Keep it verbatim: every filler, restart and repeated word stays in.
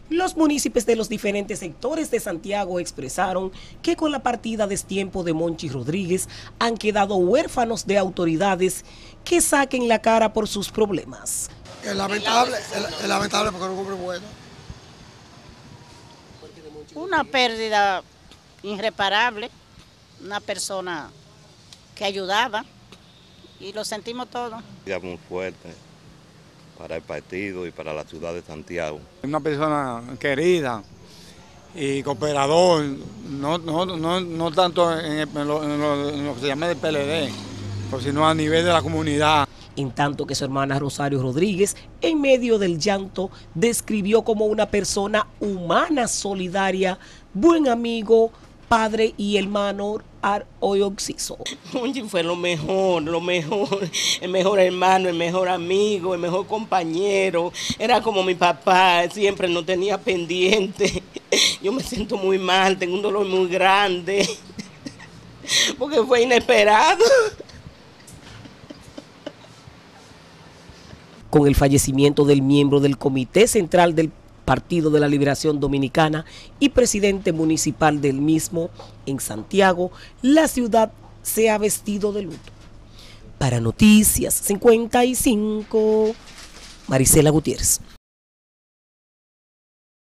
Los municipios de los diferentes sectores de Santiago expresaron que con la partida a destiempo de Monchi Rodríguez han quedado huérfanos de autoridades que saquen la cara por sus problemas. Es lamentable, es, es lamentable porque era un hombre bueno. Una pérdida irreparable, una persona que ayudaba y lo sentimos todo. Ya muy fuerte para el partido y para la ciudad de Santiago. Una persona querida y cooperador, no, no, no, no tanto en, el, en, lo, en, lo, en lo que se llama el P L D, sino a nivel de la comunidad. En tanto que su hermana Rosario Rodríguez, en medio del llanto, describió como una persona humana, solidaria, buen amigo, padre y hermano Oyoxiso. Monchi fue lo mejor, lo mejor, el mejor hermano, el mejor amigo, el mejor compañero. Era como mi papá, siempre nos tenía pendiente. Yo me siento muy mal, tengo un dolor muy grande, porque fue inesperado. Con el fallecimiento del miembro del Comité Central del Partido de la Liberación Dominicana y presidente municipal del mismo en Santiago, la ciudad se ha vestido de luto. Para Noticias cincuenta y cinco, Marisela Gutiérrez.